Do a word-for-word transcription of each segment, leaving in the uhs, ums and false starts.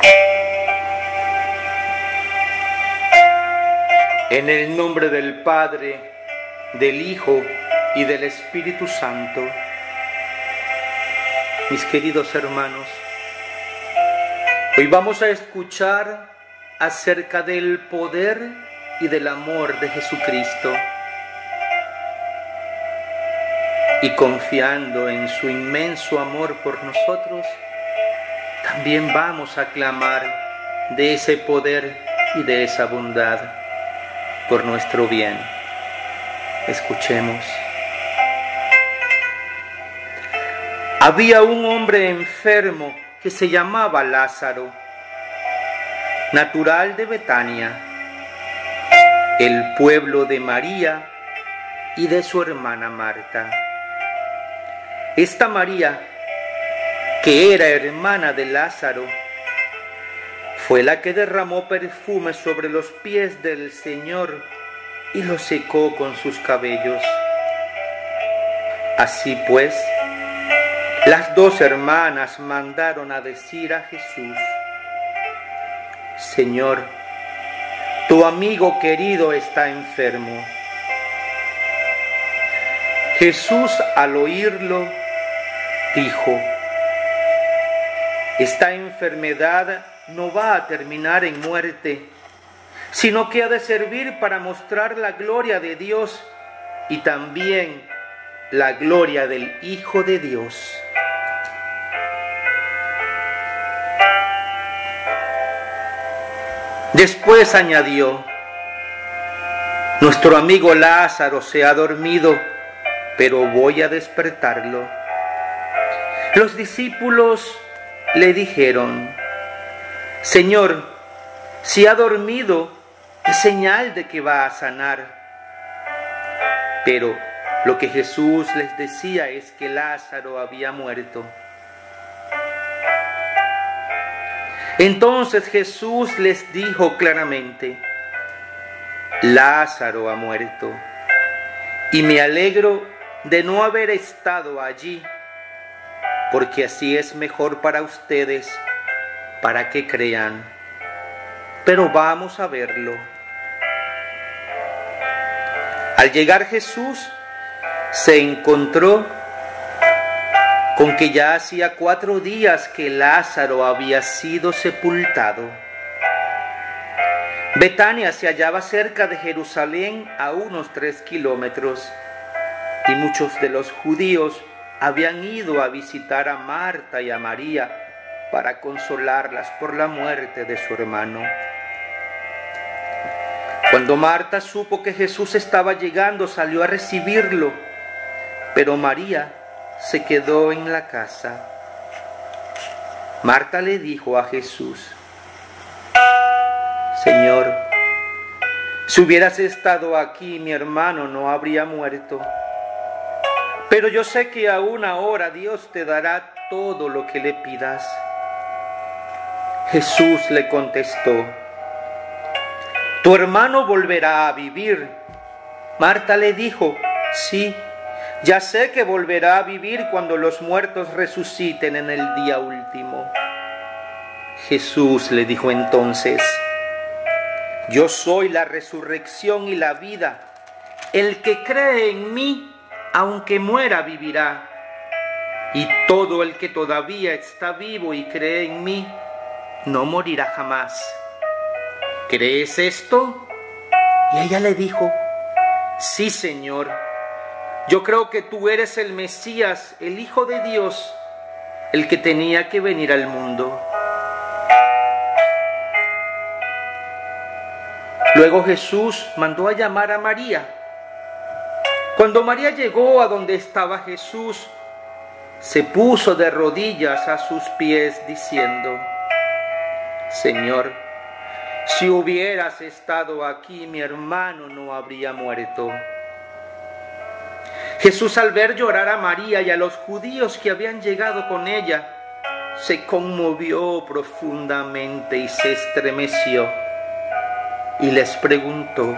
En el nombre del Padre, del Hijo y del Espíritu Santo. Mis queridos hermanos, hoy vamos a escuchar acerca del poder y del amor de Jesucristo. Y confiando en su inmenso amor por nosotros, también vamos a clamar de ese poder y de esa bondad por nuestro bien. Escuchemos. Había un hombre enfermo que se llamaba Lázaro, natural de Betania, el pueblo de María y de su hermana Marta. Esta María, que era hermana de Lázaro, fue la que derramó perfume sobre los pies del Señor y los secó con sus cabellos. Así pues, las dos hermanas mandaron a decir a Jesús: Señor, tu amigo querido está enfermo. Jesús, al oírlo, dijo: esta enfermedad no va a terminar en muerte, sino que ha de servir para mostrar la gloria de Dios y también la gloria del Hijo de Dios. Después añadió: nuestro amigo Lázaro se ha dormido, pero voy a despertarlo. Los discípulos le dijeron: Señor, si ha dormido, es señal de que va a sanar. Pero lo que Jesús les decía es que Lázaro había muerto. Entonces Jesús les dijo claramente: Lázaro ha muerto, y me alegro de no haber estado allí, porque así es mejor para ustedes, para que crean. Pero vamos a verlo. Al llegar Jesús, se encontró con que ya hacía cuatro días que Lázaro había sido sepultado. Betania se hallaba cerca de Jerusalén, a unos tres kilómetros, y muchos de los judíos habían ido a visitar a Marta y a María para consolarlas por la muerte de su hermano. Cuando Marta supo que Jesús estaba llegando, salió a recibirlo, pero María se quedó en la casa. Marta le dijo a Jesús: Señor, si hubieras estado aquí, mi hermano no habría muerto. Pero yo sé que aún ahora Dios te dará todo lo que le pidas. Jesús le contestó: tu hermano volverá a vivir. Marta le dijo: sí, ya sé que volverá a vivir cuando los muertos resuciten en el día último. Jesús le dijo entonces: yo soy la resurrección y la vida. El que cree en mí, aunque muera, vivirá. Y todo el que todavía está vivo y cree en mí, no morirá jamás. ¿Crees esto? Y ella le dijo: sí, Señor. Yo creo que tú eres el Mesías, el Hijo de Dios, el que tenía que venir al mundo. Luego Jesús mandó a llamar a María. Cuando María llegó a donde estaba Jesús, se puso de rodillas a sus pies diciendo: Señor, si hubieras estado aquí, mi hermano no habría muerto. Jesús, al ver llorar a María y a los judíos que habían llegado con ella, se conmovió profundamente y se estremeció y les preguntó: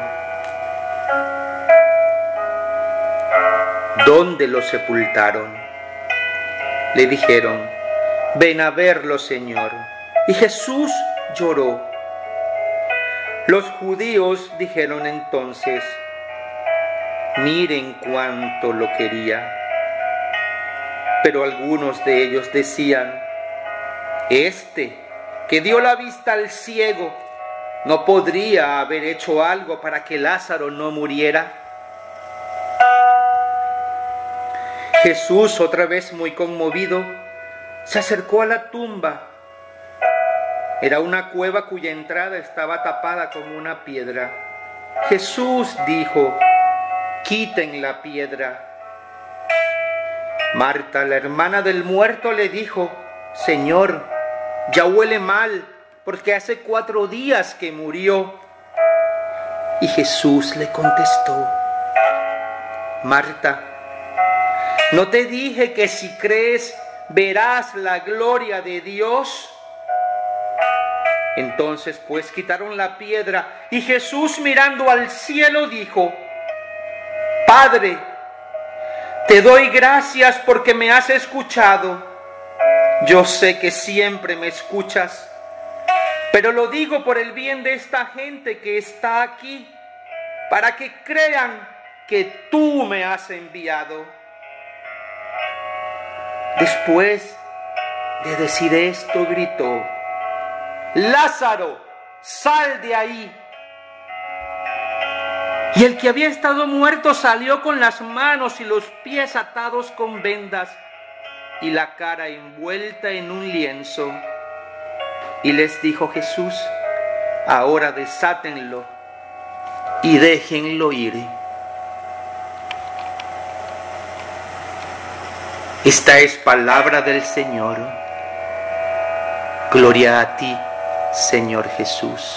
¿dónde lo sepultaron? Le dijeron: ven a verlo, Señor. Y Jesús lloró. Los judíos dijeron entonces: miren cuánto lo quería. Pero algunos de ellos decían: este que dio la vista al ciego, ¿no podría haber hecho algo para que Lázaro no muriera? Jesús, otra vez muy conmovido, se acercó a la tumba. Era una cueva cuya entrada estaba tapada con una piedra. Jesús dijo: quiten la piedra. Marta, la hermana del muerto, le dijo: Señor, ya huele mal, porque hace cuatro días que murió. Y Jesús le contestó: Marta, ¿no te dije que si crees verás la gloria de Dios? Entonces pues quitaron la piedra, y Jesús, mirando al cielo, dijo: Padre, te doy gracias porque me has escuchado. Yo sé que siempre me escuchas, pero lo digo por el bien de esta gente que está aquí, para que crean que tú me has enviado. Después de decir esto, gritó: Lázaro, sal de ahí. Y el que había estado muerto salió con las manos y los pies atados con vendas y la cara envuelta en un lienzo. Y les dijo Jesús: ahora desátenlo y déjenlo ir. Esta es palabra del Señor. Gloria a ti, Señor Jesús.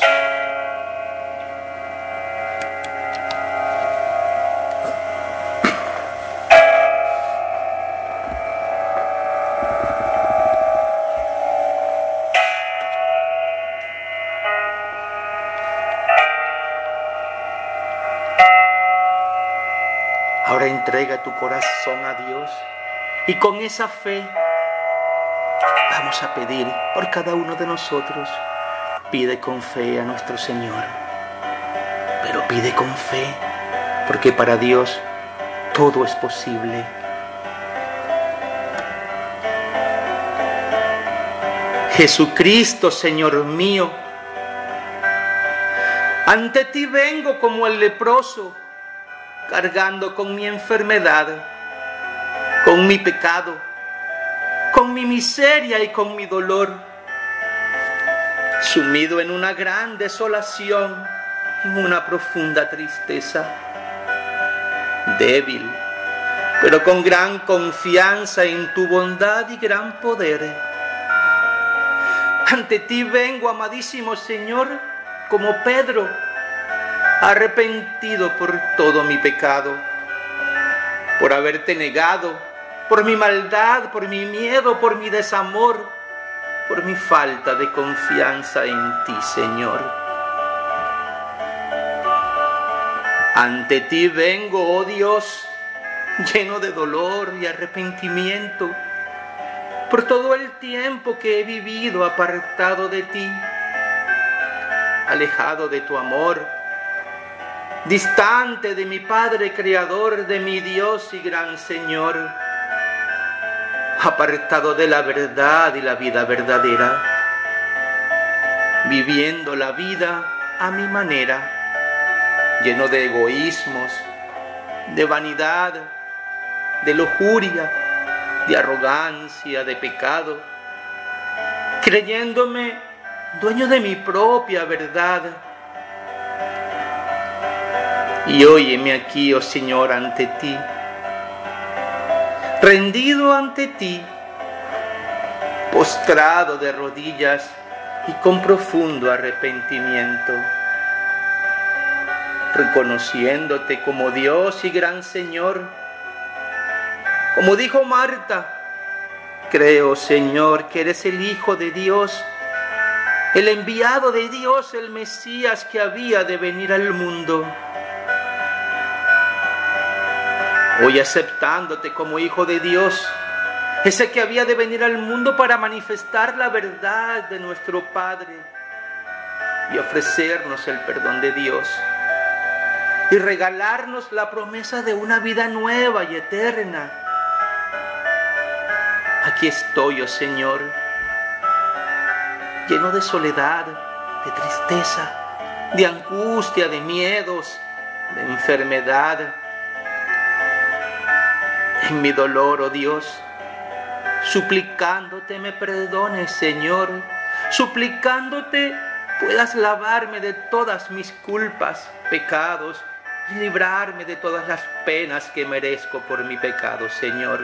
Ahora entrega tu corazón a Dios y con esa fe vamos a pedir por cada uno de nosotros. Pide con fe a nuestro Señor, pero pide con fe, porque para Dios todo es posible. Jesucristo, Señor mío, ante ti vengo como el leproso, cargando con mi enfermedad, con mi pecado, con mi miseria y con mi dolor, sumido en una gran desolación, en una profunda tristeza, débil, pero con gran confianza en tu bondad y gran poder. Ante ti vengo, amadísimo Señor, como Pedro, arrepentido por todo mi pecado, por haberte negado, por mi maldad, por mi miedo, por mi desamor, por mi falta de confianza en ti, Señor. Ante ti vengo, oh Dios, lleno de dolor y arrepentimiento, por todo el tiempo que he vivido apartado de ti, alejado de tu amor, distante de mi Padre Creador, de mi Dios y gran Señor, apartado de la verdad y la vida verdadera, viviendo la vida a mi manera, lleno de egoísmos, de vanidad, de lujuria, de arrogancia, de pecado, creyéndome dueño de mi propia verdad. Y óyeme aquí, oh Señor, ante ti, rendido ante ti, postrado de rodillas y con profundo arrepentimiento, reconociéndote como Dios y gran Señor. Como dijo Marta, creo, Señor, que eres el Hijo de Dios, el enviado de Dios, el Mesías que había de venir al mundo. Hoy, aceptándote como Hijo de Dios, ese que había de venir al mundo para manifestar la verdad de nuestro Padre y ofrecernos el perdón de Dios y regalarnos la promesa de una vida nueva y eterna. Aquí estoy, oh Señor, lleno de soledad, de tristeza, de angustia, de miedos, de enfermedad. En mi dolor, oh Dios, suplicándote me perdones, Señor, suplicándote puedas lavarme de todas mis culpas, pecados, y librarme de todas las penas que merezco por mi pecado, Señor.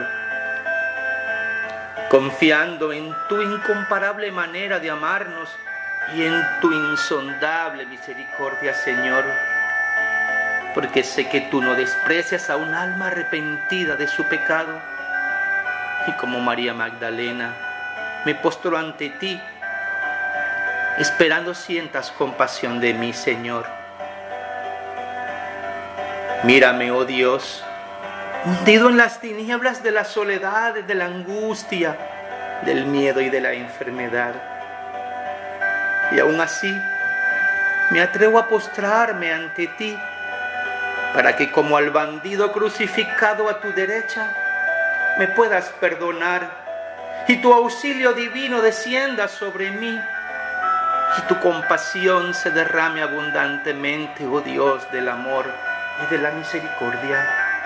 Confiando en tu incomparable manera de amarnos y en tu insondable misericordia, Señor, porque sé que tú no desprecias a un alma arrepentida de su pecado. Y como María Magdalena, me postro ante ti, esperando sientas compasión de mí, Señor. Mírame, oh Dios, hundido en las tinieblas de la soledad, de la angustia, del miedo y de la enfermedad. Y aún así, me atrevo a postrarme ante ti, para que como al bandido crucificado a tu derecha, me puedas perdonar y tu auxilio divino descienda sobre mí y tu compasión se derrame abundantemente, oh Dios del amor y de la misericordia.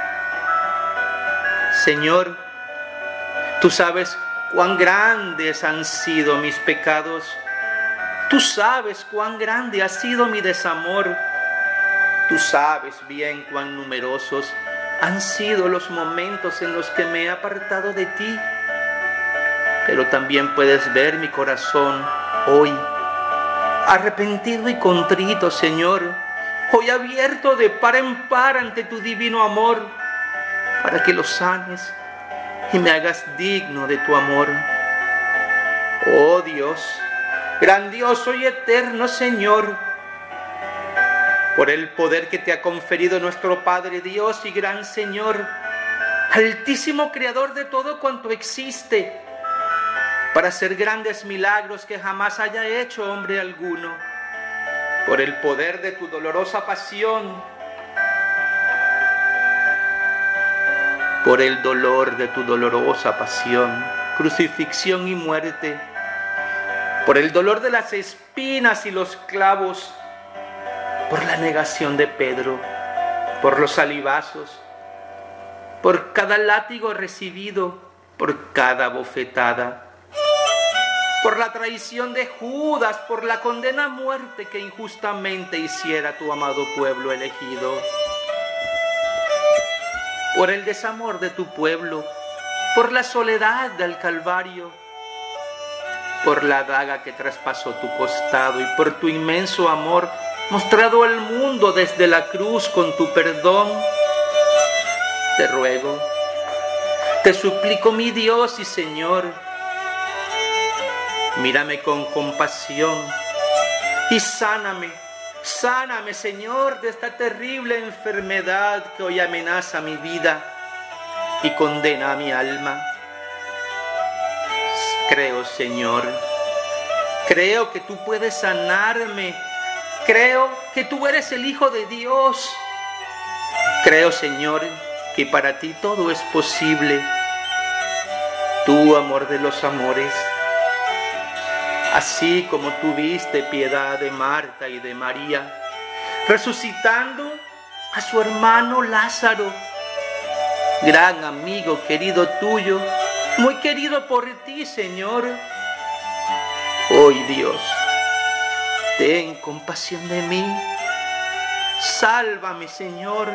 Señor, tú sabes cuán grandes han sido mis pecados, tú sabes cuán grande ha sido mi desamor, tú sabes bien cuán numerosos han sido los momentos en los que me he apartado de ti, pero también puedes ver mi corazón hoy, arrepentido y contrito, Señor, hoy abierto de par en par ante tu divino amor, para que lo sanes y me hagas digno de tu amor. Oh Dios, grandioso y eterno Señor, por el poder que te ha conferido nuestro Padre Dios y gran Señor, altísimo Creador de todo cuanto existe, para hacer grandes milagros que jamás haya hecho hombre alguno, por el poder de tu dolorosa pasión, por el dolor de tu dolorosa pasión, crucifixión y muerte, por el dolor de las espinas y los clavos, por la negación de Pedro, por los salivazos, por cada látigo recibido, por cada bofetada, por la traición de Judas, por la condena a muerte que injustamente hiciera tu amado pueblo elegido, por el desamor de tu pueblo, por la soledad del Calvario, por la daga que traspasó tu costado y por tu inmenso amor mostrado al mundo desde la cruz con tu perdón. Te ruego, te suplico, mi Dios y Señor, mírame con compasión y sáname, sáname, Señor, de esta terrible enfermedad que hoy amenaza mi vida y condena a mi alma. Creo, Señor, creo que tú puedes sanarme. Creo que tú eres el Hijo de Dios. Creo, Señor, que para ti todo es posible. Tú, amor de los amores, así como tuviste piedad de Marta y de María, resucitando a su hermano Lázaro, gran amigo querido tuyo, muy querido por ti, Señor. Hoy, Dios, ten compasión de mí, sálvame, Señor,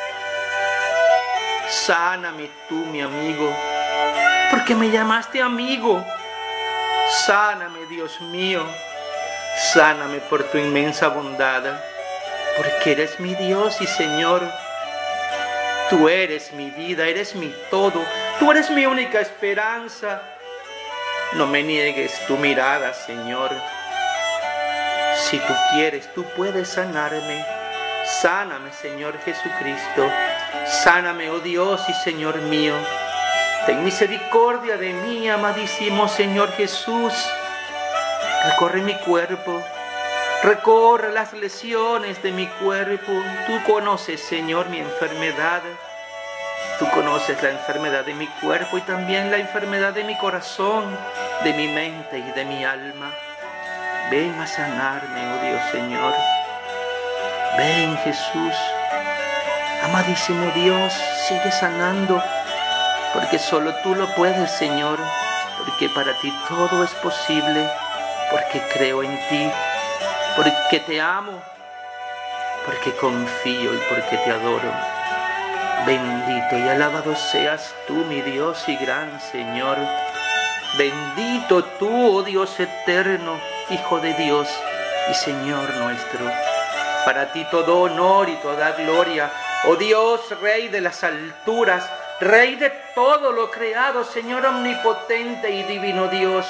sáname tú, mi amigo, porque me llamaste amigo, sáname, Dios mío, sáname por tu inmensa bondad, porque eres mi Dios y Señor, tú eres mi vida, eres mi todo, tú eres mi única esperanza, no me niegues tu mirada, Señor. Si tú quieres, tú puedes sanarme. Sáname, Señor Jesucristo. Sáname, oh Dios y Señor mío. Ten misericordia de mí, amadísimo Señor Jesús. Recorre mi cuerpo, recorre las lesiones de mi cuerpo. Tú conoces, Señor, mi enfermedad. Tú conoces la enfermedad de mi cuerpo y también la enfermedad de mi corazón, de mi mente y de mi alma. Ven a sanarme, oh Dios Señor. Ven, Jesús. Amadísimo Dios, sigue sanando, porque solo tú lo puedes, Señor, porque para ti todo es posible, porque creo en ti, porque te amo, porque confío y porque te adoro. Bendito y alabado seas tú, mi Dios y gran Señor. Bendito tú, oh Dios eterno, Hijo de Dios y Señor nuestro. Para ti todo honor y toda gloria, oh Dios, Rey de las alturas, Rey de todo lo creado, Señor omnipotente y divino Dios.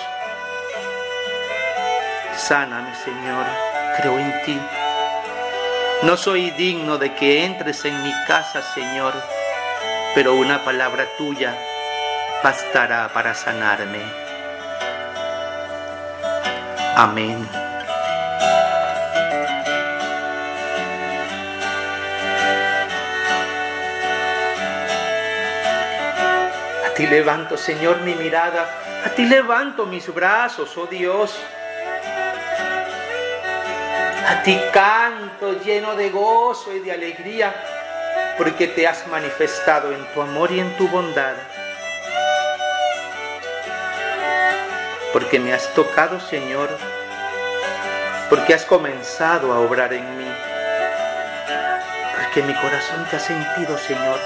Sáname, Señor, creo en ti. No soy digno de que entres en mi casa, Señor, pero una palabra tuya bastará para sanarme. Amén. A ti levanto, Señor, mi mirada, a ti levanto mis brazos, oh Dios. A ti canto lleno de gozo y de alegría, porque te has manifestado en tu amor y en tu bondad. Porque me has tocado, Señor, porque has comenzado a obrar en mí, porque mi corazón te ha sentido, Señor.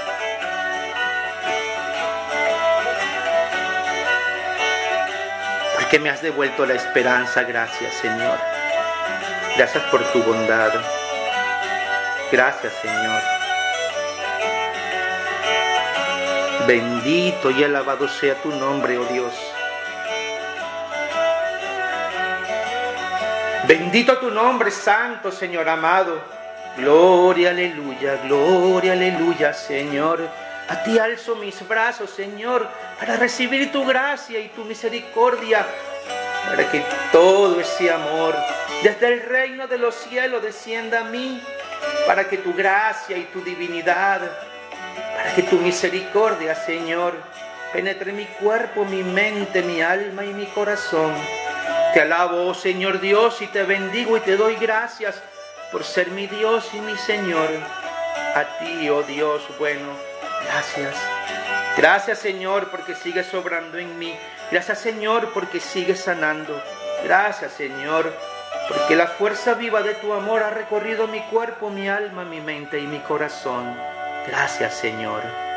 Porque me has devuelto la esperanza, gracias, Señor. Gracias por tu bondad. Gracias, Señor. Bendito y alabado sea tu nombre, oh Dios. Bendito tu nombre, santo, Señor amado. Gloria, aleluya, gloria, aleluya, Señor. A ti alzo mis brazos, Señor, para recibir tu gracia y tu misericordia, para que todo ese amor desde el reino de los cielos descienda a mí, para que tu gracia y tu divinidad, para que tu misericordia, Señor, penetre mi cuerpo, mi mente, mi alma y mi corazón. Te alabo, oh Señor Dios, y te bendigo y te doy gracias por ser mi Dios y mi Señor. A ti, oh Dios bueno, gracias. Gracias, Señor, porque sigues obrando en mí. Gracias, Señor, porque sigues sanando. Gracias, Señor, porque la fuerza viva de tu amor ha recorrido mi cuerpo, mi alma, mi mente y mi corazón. Gracias, Señor.